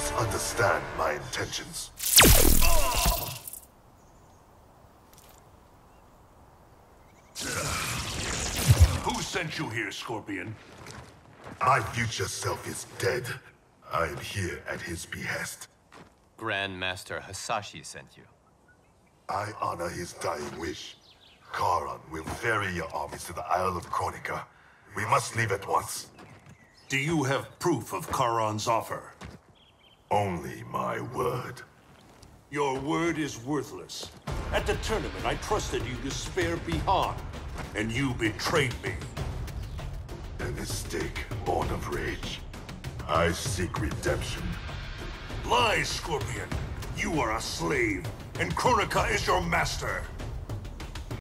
misunderstand my intentions. Who sent you here, Scorpion? My future self is dead. I am here at his behest. Grandmaster Hasashi sent you. I honor his dying wish. Charon will ferry your armies to the Isle of Kronika. We must leave at once. Do you have proof of Charon's offer? Only my word. Your word is worthless. At the tournament, I trusted you to spare Bihan, and you betrayed me. A mistake born of rage. I seek redemption. Lies, Scorpion! You are a slave, and Kronika is your master!